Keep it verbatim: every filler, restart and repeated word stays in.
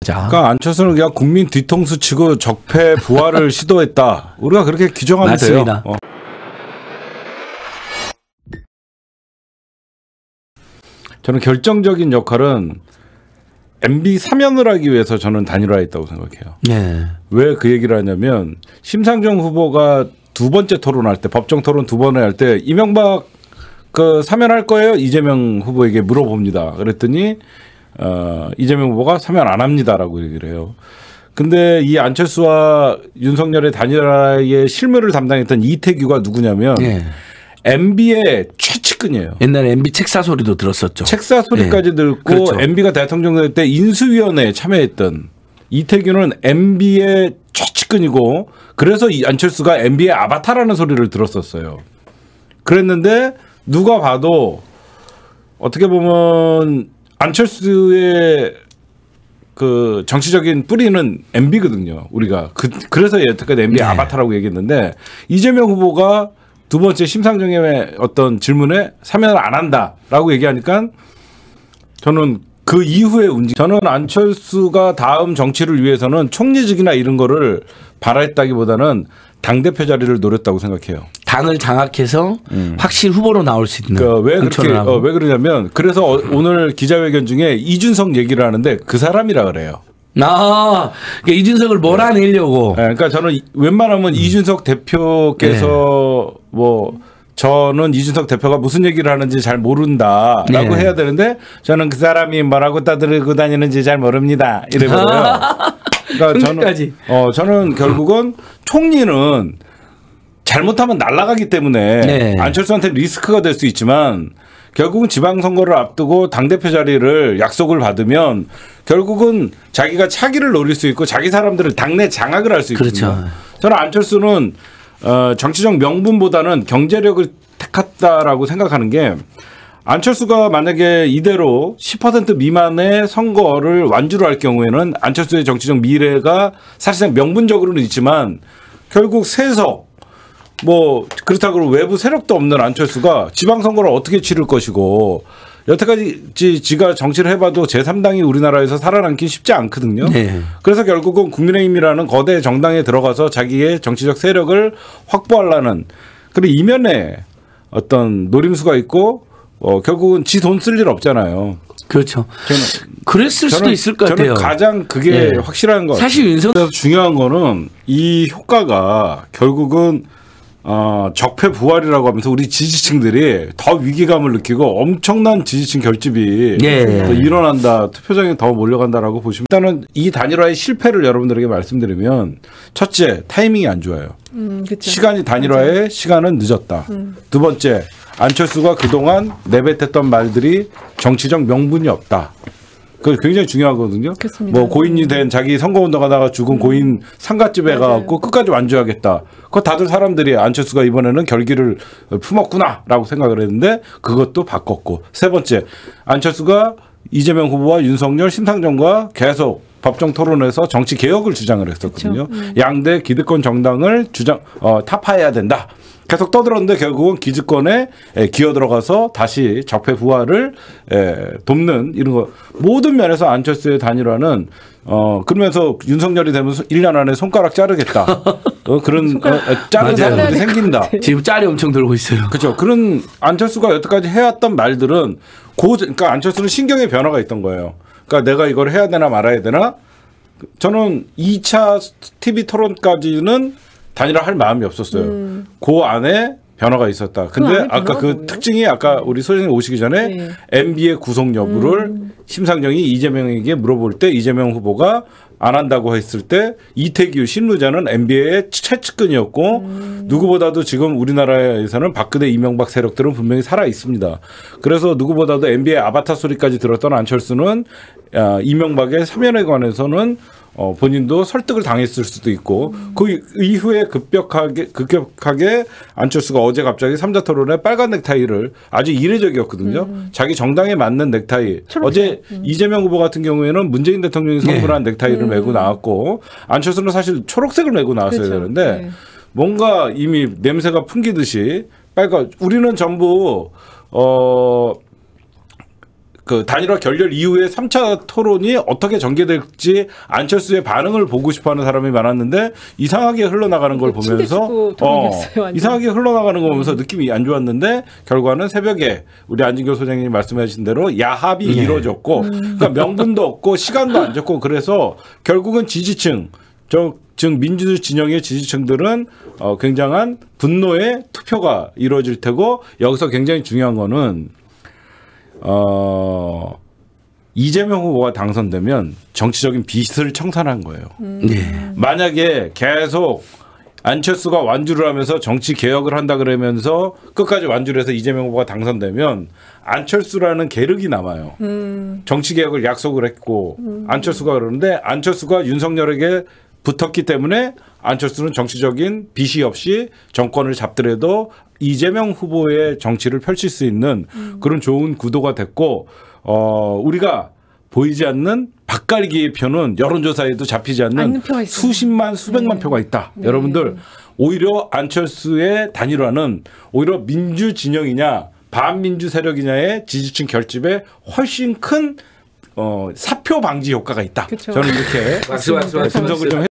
자. 그러니까 안철수는 그냥 국민 뒤통수 치고 적폐 부활을 시도했다. 우리가 그렇게 규정하면 맞습니다. 돼요. 어. 저는 결정적인 역할은 엠비 사면을 하기 위해서 저는 단일화했다고 생각해요. 네. 왜 그 얘기를 하냐면 심상정 후보가 두 번째 토론할 때 법정 토론 두 번을 할 때 이명박 그 사면할 거예요? 이재명 후보에게 물어봅니다. 그랬더니 어, 이재명 후보가 사면 안 합니다라고 얘기를 해요. 근데 이 안철수와 윤석열의 단일화의 실무를 담당했던 이태규가 누구냐면 네. 엠비의 최측근이에요. 옛날에 엠비 책사 소리도 들었었죠. 책사 소리까지 네. 듣고 그렇죠. 엠비가 대통령 될 때 인수위원회에 참여했던 이태규는 엠비의 최측근이고 그래서 이 안철수가 엠비의 아바타라는 소리를 들었었어요. 그랬는데 누가 봐도 어떻게 보면 안철수의 그 정치적인 뿌리는 엠비거든요. 우리가 그, 그래서 여태까지 엠비의 네. 아바타라고 얘기했는데 이재명 후보가 두 번째 심상정의 어떤 질문에 사면을 안 한다라고 얘기하니까 저는 그 이후에 움직. 저는 안철수가 다음 정치를 위해서는 총리직이나 이런 거를 바랬다기보다는 당대표 자리를 노렸다고 생각해요. 당을 장악해서 음. 확실히 후보로 나올 수 있는. 그러니까 왜 그렇게 어, 왜 그러냐면 그래서 어, 오늘 기자회견 중에 이준석 얘기를 하는데 그 사람이라 그래요. 아, 그러니까 이준석을 몰아내려고. 네, 그러니까 저는 웬만하면 음. 이준석 대표께서 네. 뭐 저는 이준석 대표가 무슨 얘기를 하는지 잘 모른다라고 네. 해야 되는데 저는 그 사람이 뭐라고 떠들고 다니는지 잘 모릅니다. 이래버려요. 그러니까 저는 어 저는 결국은 총리는 잘못하면 날아가기 때문에 네. 안철수한테 리스크가 될 수 있지만 결국은 지방선거를 앞두고 당대표 자리를 약속을 받으면 결국은 자기가 차기를 노릴 수 있고 자기 사람들을 당내 장악을 할 수 있거든요. 그렇죠. 저는 안철수는 어, 정치적 명분보다는 경제력을 택했다라고 생각하는 게 안철수가 만약에 이대로 십 퍼센트 미만의 선거를 완주를 할 경우에는 안철수의 정치적 미래가 사실상 명분적으로는 있지만 결국 세석 뭐 그렇다고 외부 세력도 없는 안철수가 지방선거를 어떻게 치를 것이고 여태까지 지가 정치를 해봐도 제삼 당이 우리나라에서 살아남기 쉽지 않거든요. 네. 그래서 결국은 국민의힘이라는 거대 정당에 들어가서 자기의 정치적 세력을 확보하려는 그리고 이면에 어떤 노림수가 있고 어, 결국은 지 돈 쓸 일 없잖아요. 그렇죠. 저는, 그랬을 저는, 수도 있을 것 저는 같아요. 가장 그게 네. 확실한 것 같아요. 사실 윤석 그래서 중요한 거는 이 효과가 결국은 어, 적폐 부활이라고 하면서 우리 지지층들이 더 위기감을 느끼고 엄청난 지지층 결집이 네. 더 일어난다. 투표장에 더 몰려간다라고 보시면 일단은 이 단일화의 실패를 여러분들에게 말씀드리면 첫째 타이밍이 안 좋아요. 음, 시간이 단일화의 맞아요. 시간은 늦었다. 음. 두 번째 안철수가 그동안 내뱉었던 말들이 정치적 명분이 없다. 그게 굉장히 중요하거든요. 그렇습니다. 뭐 고인이 된 자기 선거운동하다가 죽은 음. 고인 상갓집에 가갖고 끝까지 완주하겠다. 그거 다들 사람들이 안철수가 이번에는 결기를 품었구나라고 생각을 했는데 그것도 바꿨고. 세 번째 안철수가 이재명 후보와 윤석열, 심상정과 계속 법정 토론에서 정치 개혁을 주장을 했었거든요. 그렇죠. 음. 양대 기득권 정당을 주장 어, 타파해야 된다. 계속 떠들었는데 결국은 기득권에 기어 들어가서 다시 적폐 부활을 돕는 이런 거 모든 면에서 안철수의 단일화는 어 그러면서 윤석열이 되면서 일 년 안에 손가락 자르겠다. 어, 그런 어, 자른 사람들이 생긴다. 지금 짤이 엄청 돌고 있어요. 그렇죠. 그런 안철수가 여태까지 해왔던 말들은 고 그러니까 안철수는 신경의 변화가 있던 거예요. 그러니까 내가 이걸 해야 되나 말아야 되나. 저는 이 차 티비 토론까지는 단일화 할 마음이 없었어요. 음. 그 안에 변화가 있었다. 근데 아까 그 뭐예요? 특징이 아까 우리 소장님 오시기 전에 네. 엠비의 구속 여부를 음. 심상정이 이재명에게 물어볼 때 이재명 후보가 안 한다고 했을 때 이태규 실무자는 엠비의 최측근이었고 음. 누구보다도 지금 우리나라에서는 박근혜 이명박 세력들은 분명히 살아 있습니다. 그래서 누구보다도 엠비의 아바타 소리까지 들었던 안철수는 이명박의 사면에 관해서는 어, 본인도 설득을 당했을 수도 있고 음. 그 이후에 급격하게 급격하게 안철수가 어제 갑자기 삼자 토론에 빨간 넥타이를 아주 이례적이었거든요. 음. 자기 정당에 맞는 넥타이. 초록색. 어제 음. 이재명 후보 같은 경우에는 문재인 대통령이 선물한 네. 넥타이를 음. 메고 나왔고 안철수는 사실 초록색을 메고 나왔어야 그렇죠. 되는데 네. 뭔가 이미 냄새가 풍기듯이 빨간 우리는 전부 어 그 단일화 결렬 이후에 삼 차 토론이 어떻게 전개될지 안철수의 반응을 보고 싶어하는 사람이 많았는데 이상하게 흘러나가는 걸 보면서 어, 이상하게 흘러나가는 거 보면서 느낌이 안 좋았는데 결과는 새벽에 우리 안진교 소장님이 말씀하신 대로 야합이 네. 이루어졌고 음. 그러니까 명분도 없고 시간도 안 줬고 그래서 결국은 지지층 저 즉 민주 진영의 지지층들은 어, 굉장한 분노의 투표가 이루어질 테고 여기서 굉장히 중요한 거는 어, 이재명 후보가 당선되면 정치적인 빚을 청산한 거예요. 음. 네. 만약에 계속 안철수가 완주를 하면서 정치 개혁을 한다 그러면서 끝까지 완주를 해서 이재명 후보가 당선되면 안철수라는 계륵이 남아요. 음. 정치 개혁을 약속을 했고 음. 안철수가 그러는데 안철수가 윤석열에게 붙었기 때문에 안철수는 정치적인 빚이 없이 정권을 잡더라도 이재명 후보의 정치를 펼칠 수 있는 음. 그런 좋은 구도가 됐고 어, 우리가 보이지 않는 박갈기의 표는 여론조사에도 잡히지 않는 수십만 수백만 네. 표가 있다. 네. 여러분들 오히려 안철수의 단일화는 오히려 민주 진영이냐 반민주 세력이냐의 지지층 결집에 훨씬 큰 어, 사표 방지 효과가 있다. 그쵸. 저는 이렇게 분석을 좀